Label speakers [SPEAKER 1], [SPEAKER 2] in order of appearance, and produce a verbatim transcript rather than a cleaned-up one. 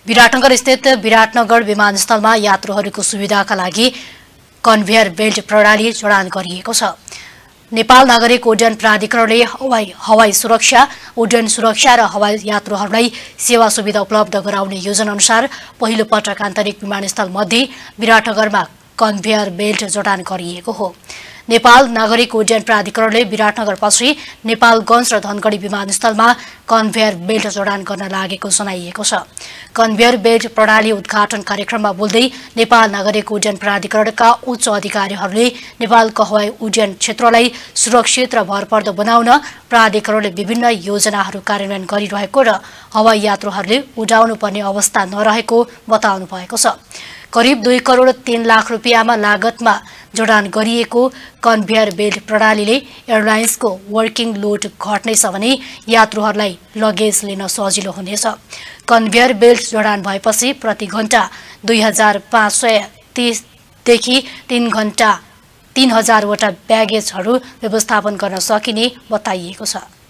[SPEAKER 1] विराटनगर स्थित विराटनगर विमानस्थलमा यात्रुहरूको सुविधाका लागि कन्भेयर बेल्ट प्रणाली जडान गरिएको छ। नेपाल नागरिक उड्डयन प्राधिकरणले हवाई हवाई सुरक्षा, उड्डयन सुरक्षा र हवाई यात्रुहरूलाई सेवा सुविधा उपलब्ध गराउने योजना अनुसार पहिलो पटक आन्तरिक विमानस्थल मध्ये विराटनगरमा कन्भेयर बेल्ट जडान गरिएको हो। नेपाल नागरिक उड्डयन प्राधिकरणले विराटनगरपछि नेपालगञ्ज र धनगढी विमानस्थलमा कन्भेयर बेल्ट जडान गर्न लागेको जनाइएको छ। कन्भेयर बेल्ट प्रणाली उद्घाटन कार्यक्रममा बोल्दै नेपाल नागरिक उड्डयन प्राधिकरणका उच्च अधिकारीहरूले नेपालको हवाई उड्डयन क्षेत्रलाई सुरक्षित र भरपर्दो बनाउन प्राधिकरणले विभिन्न योजनाहरू कार्यान्वयन गरिरहेको र हवाई यात्रुहरूले उडाउनु पर्ने अवस्था नरहेको बताउनु भएको छ। करिब दुई करोड तीन लाख रुपियाँमा लागतमा जडान गरिएको कन्भेयर बेल्ट प्रणालीले एयरलाइन्सको वर्किङ लोड घट्नेछ भने यात्रुहरूलाई लगेज लिन सजिलो हुनेछ। कन्भेयर बेल्ट जडान भएपछि प्रति घण्टा दुई हजार पाँच सय तीसदेखि तीन घण्टा तीन हजारवटा ब्यागेजहरू व्यवस्थापन गर्न सकिने बताइएको छ।